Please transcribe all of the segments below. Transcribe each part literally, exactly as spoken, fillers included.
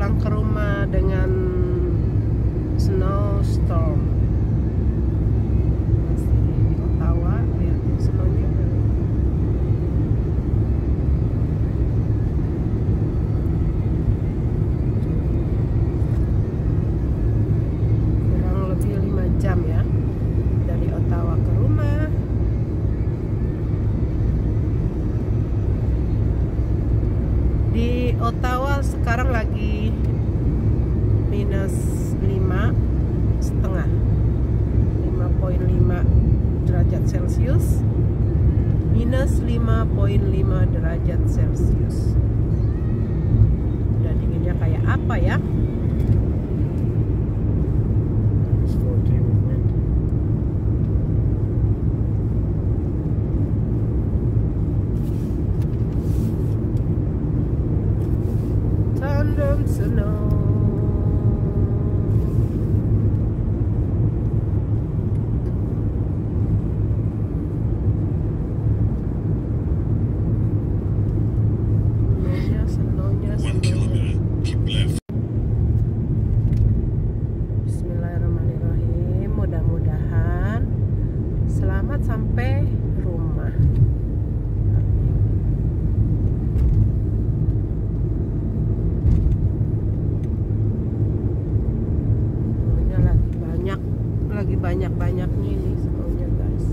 pulang ke rumah dengan snowstorm. Masih Ottawa, lihatin snownya. Kurang lebih lima jam ya dari Ottawa ke rumah. Di Ottawa sekarang lagi minus lima setengah, lima koma lima derajat Celcius, minus lima koma lima derajat Celcius. Udah dinginnya kayak apa ya? Tandem snow. Snownya, snownya, snownya. Bismillahirrahmanirrahim. Mudah-mudahan selamat sampai rumah. Lagi banyak-banyaknya ini semuanya guys.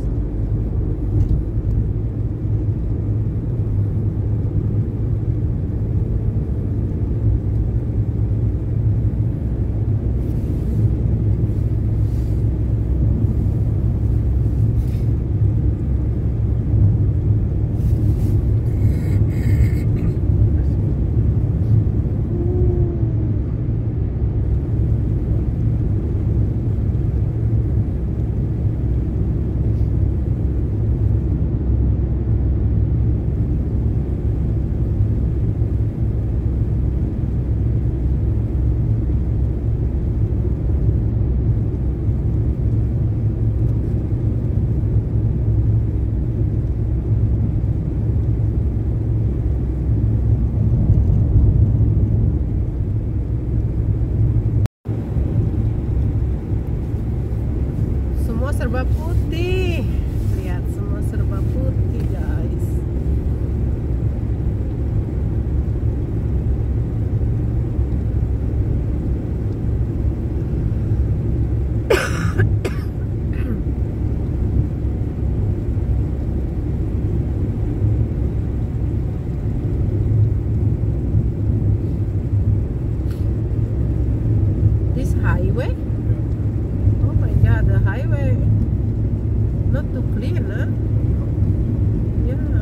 Semua serba putih. Lihat, semua serba putih guys. This highway? Oh my god, the highway not too clean, huh? Yeah.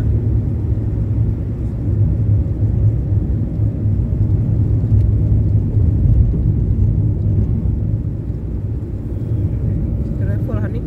Careful, honey.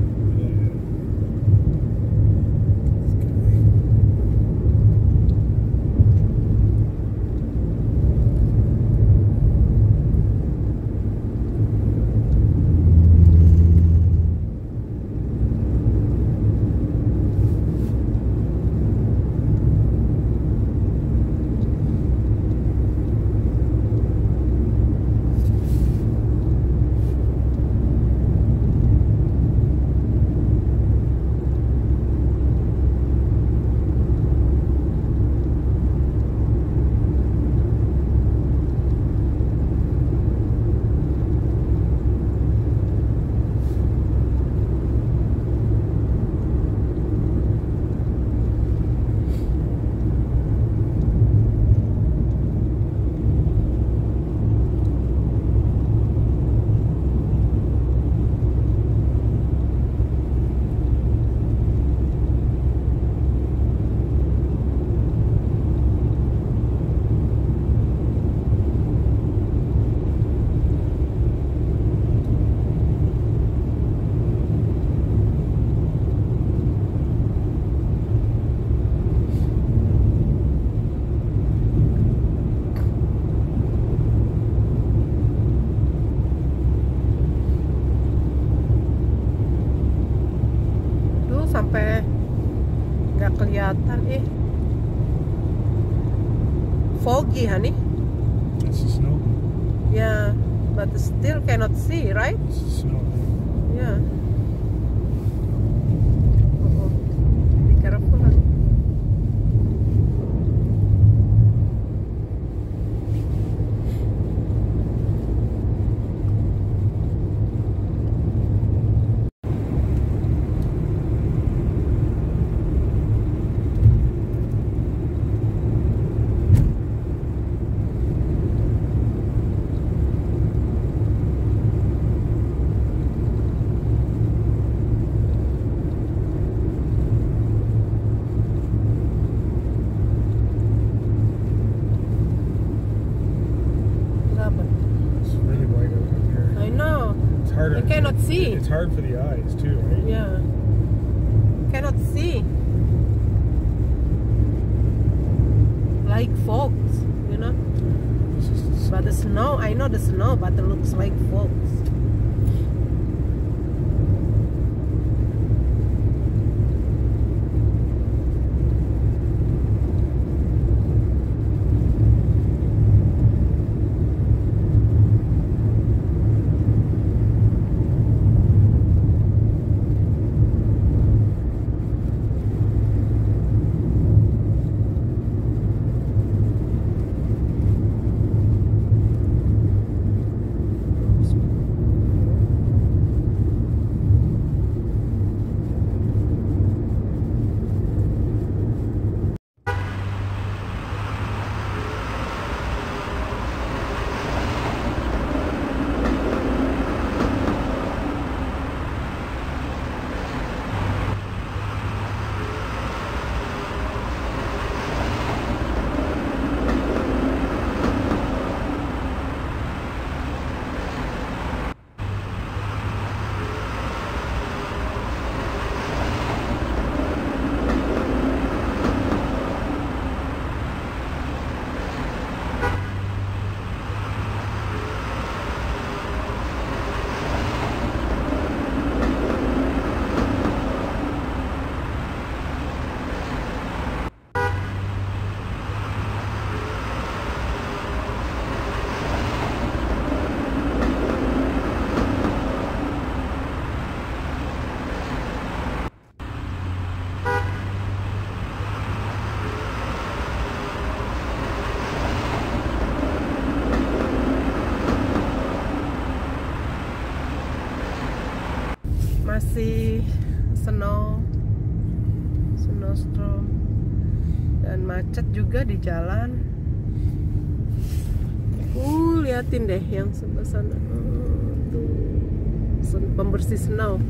Sampai nggak kelihatan eh foggy honey. That's the snow. Yeah, but still cannot see, right? It's snow. Yeah. Uh-oh. Be careful. Huh? It's really white out here. I know. It's hard. You cannot it, see. It's hard for the eyes too, right? Yeah. Cannot see. Like fogs, you know. It's just, But the snow, I know the snow, but it looks like fogs. Masih snow, snowstorm, dan macet juga di jalan. Uh, liatin deh yang sebelah sana. Oh, tuh pembersih snow.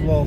slow.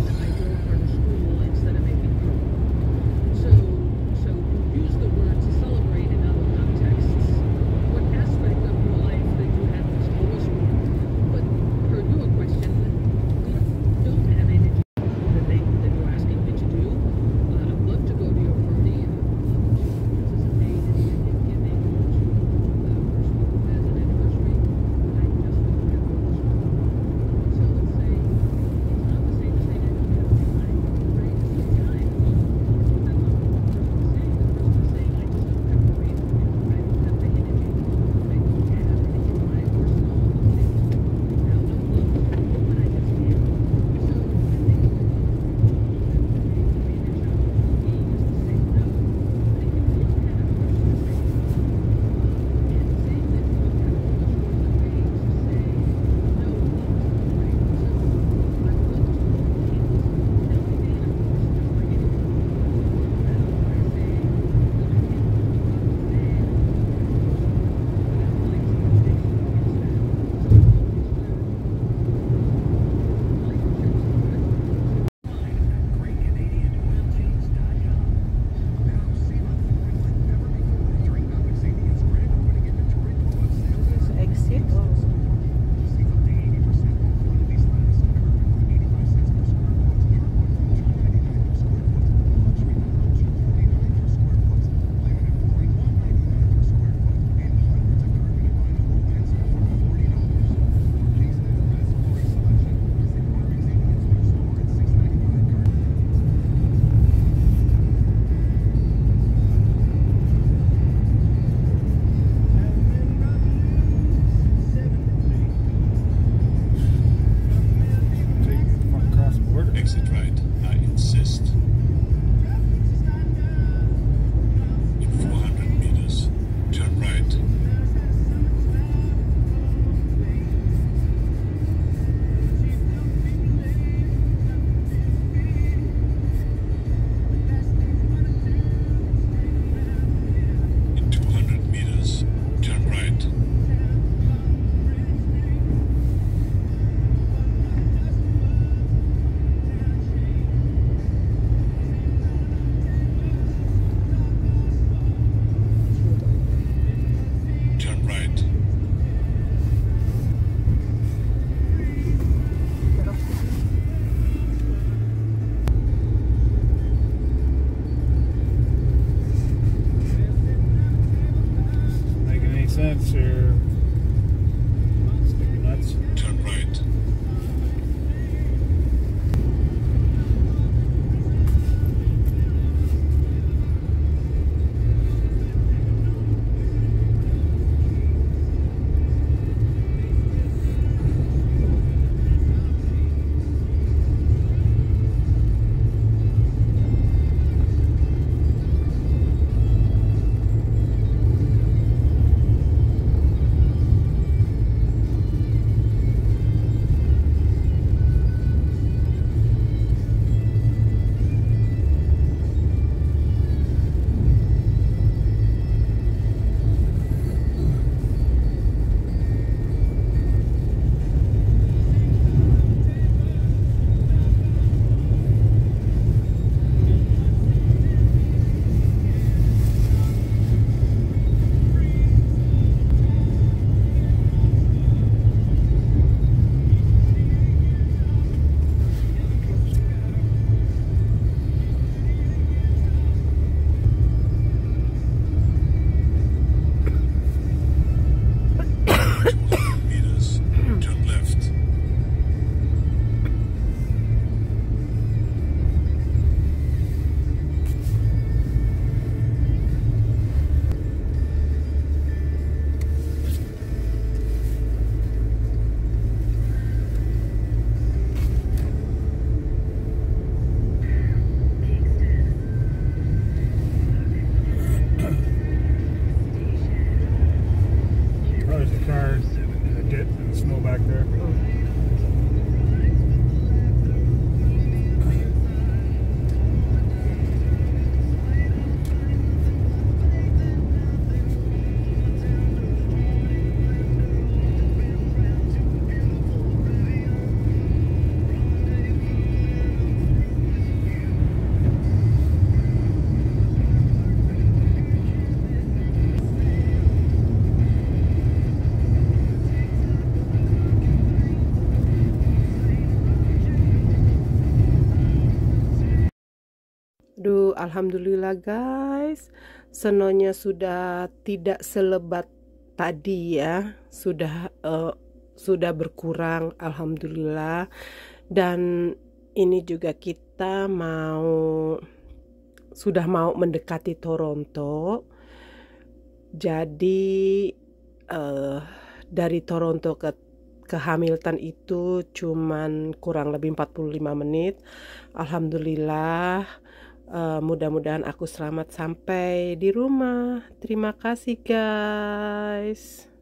Sense or sticky nuts. Turn right. alhamdulillah guys, snow-nya sudah tidak selebat tadi ya, sudah uh, sudah berkurang alhamdulillah. Dan ini juga kita mau sudah mau mendekati Toronto. Jadi uh, dari Toronto ke ke Hamilton itu cuman kurang lebih empat puluh lima menit. Alhamdulillah, uh, mudah-mudahan aku selamat sampai di rumah. Terima kasih guys.